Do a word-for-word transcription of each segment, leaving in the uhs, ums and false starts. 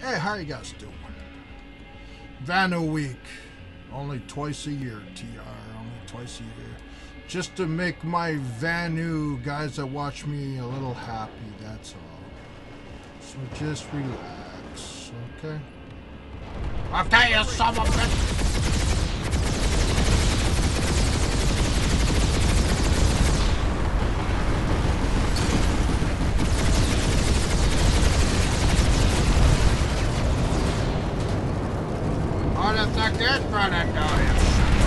Hey, how you guys doing? Vanu Week. Only twice a year, T R. Only twice a year. Just to make my Vanu guys that watch me a little happy, that's all. So just relax, okay? I'll tell you some of it. What the fuck is running down here?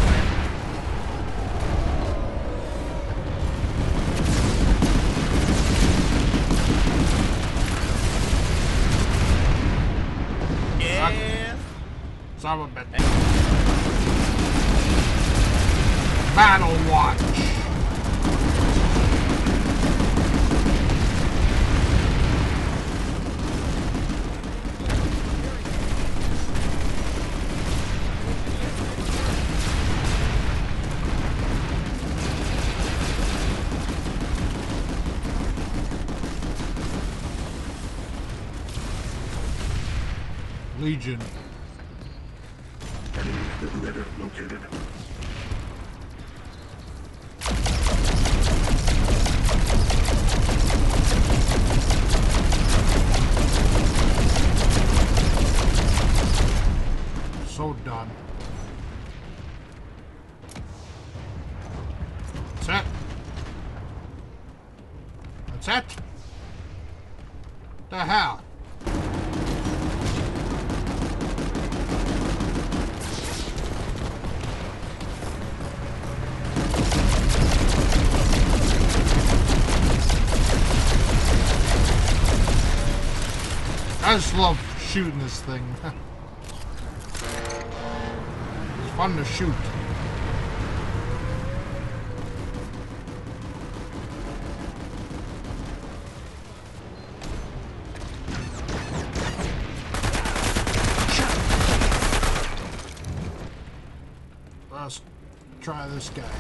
Yeah. Some of it. Battle Watch. Legion. Enemy defibrillator located. So done. That's it. That's it. The hell? I just love shooting this thing. It's fun to shoot. Let's try this guy.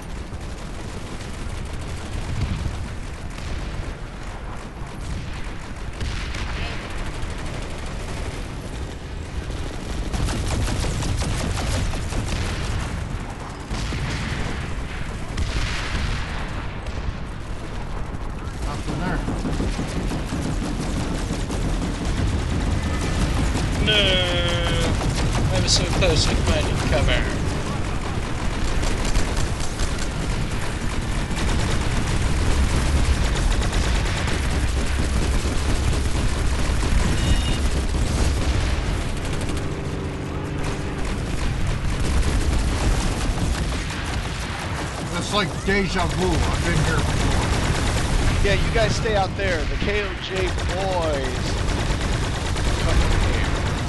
No, I was so close to finding cover. It's like deja vu. I've been here before. Yeah, you guys stay out there. The K O J boys come over here.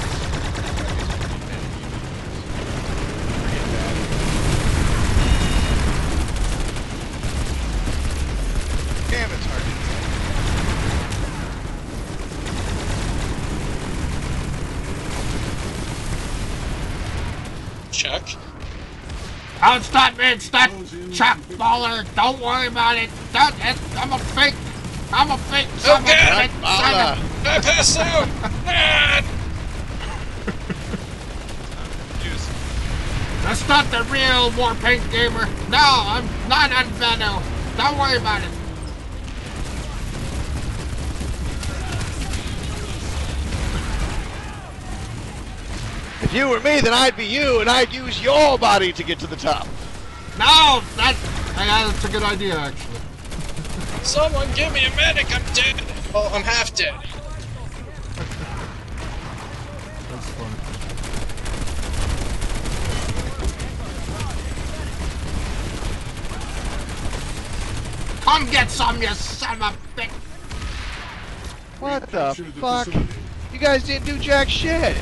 Damn, it's hard. Chuck? Don't stop me, it's that Chuck Baller. Don't worry about it. Don't, it I'm a fake. I'm a fake. Son of a Okay. bitch, son of- I passed out! Ah! That's not the real Warpaint Gamer. No, I'm not on Vanu. Don't worry about it. If you were me, then I'd be you, and I'd use your body to get to the top. No, that, yeah, that's a good idea, actually. Someone give me a medic, I'm dead! Oh, I'm half dead. That's funny. Come get some, you son of a bitch. What the fuck? You guys didn't do jack shit.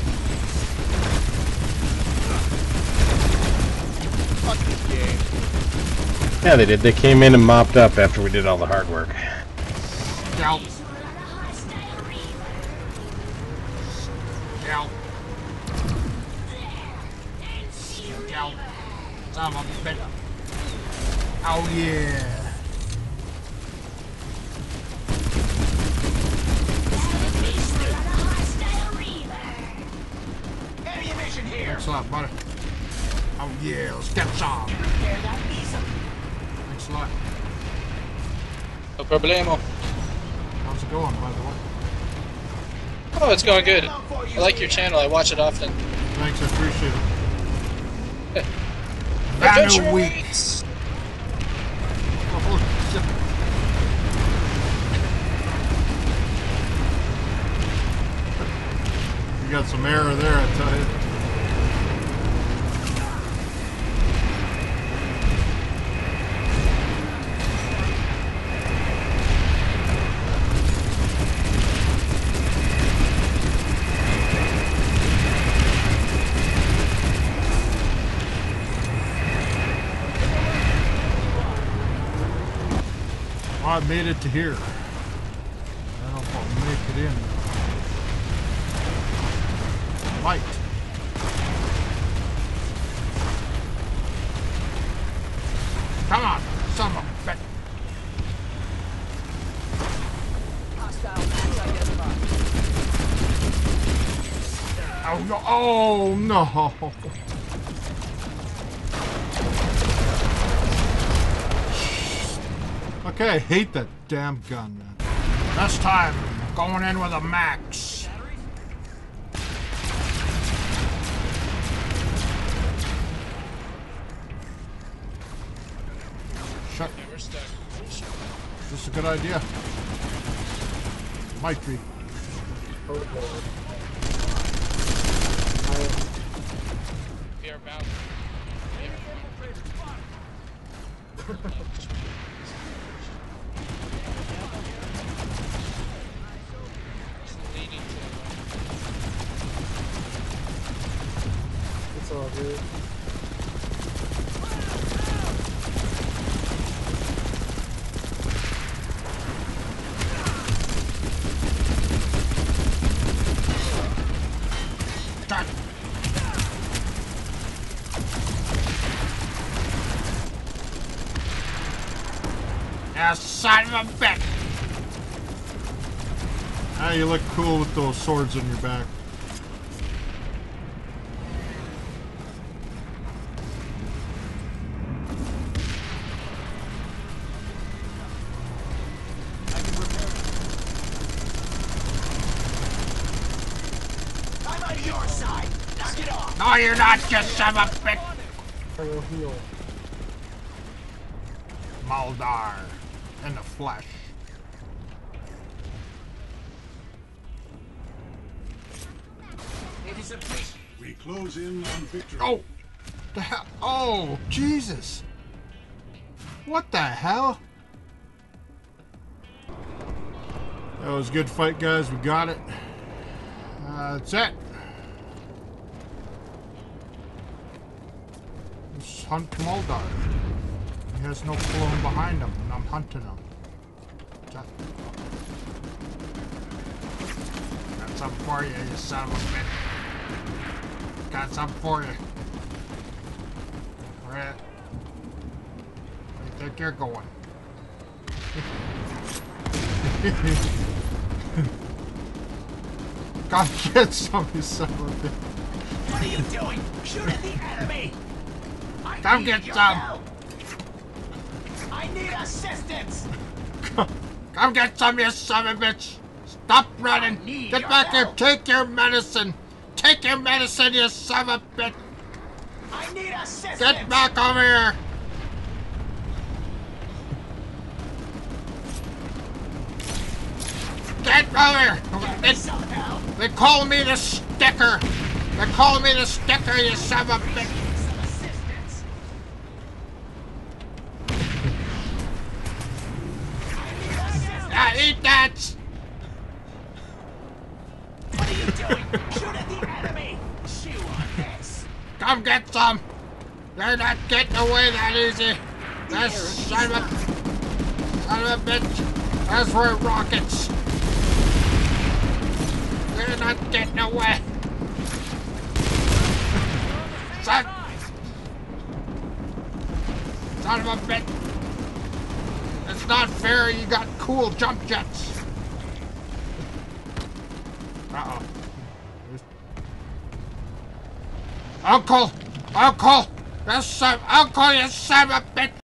Fuck this game. Yeah, they did. They came in and mopped up after we did all the hard work. Scalp. Scalp. Scalp. Son of a bitch. Oh yeah. Thanks a lot, buddy. Oh yeah, let's get some. Thanks a lot. No problemo. How's it going, by the way? Oh, it's going good. I like your channel. I watch it often. Thanks, I appreciate it. Adventure Vanu Week. Weeks. Oh, shit. You got some error there, I tell you. I made it to here. I don't know if I'll make it in. Light. Come on, son of a bitch. Oh no! Oh no! Okay, I hate that damn gun, man. This time, going in with a max. Shut. Is this a good idea? Might be. We are about. It's all good. God. Yeah, son of a bitch. Ah, you look cool with those swords on your back. No, you're not, you son of a bitch! I will heal. Maldar in the flesh. We close in on victory. Oh! The hell? Oh, Jesus! What the hell? That was a good fight, guys. We got it. Uh, that's it. Let's hunt Moldar. He has no clone behind him, and I'm hunting him. Got something for you, you son of a bitch. Got something for you. Where at? Where do you think you're going? Come get some, you son of a bitch. What are you doing? Shoot at the enemy! I Come need get your some. help. I need assistance! Come get some, you son of a bitch! Stop running! need Get your back here! help. Take your medicine! Take your medicine, you son of a bitch! I need assistance! Get back over here! Get over here! Get They, me some help! they call me the sticker! They call me the sticker, you son of a bitch! Need some assistance! I need assistance! Ah, eat that! What are you doing? Shoot at the enemy! Chew on this! Come get some! You're not getting away that easy! That son of a... son of a bitch! That's where rockets! You're not getting away! Son... Son of a bitch! It's not fair, you got cool jump jets! Uh-oh. Uncle! Uncle! You son, Uncle, you son of a bitch!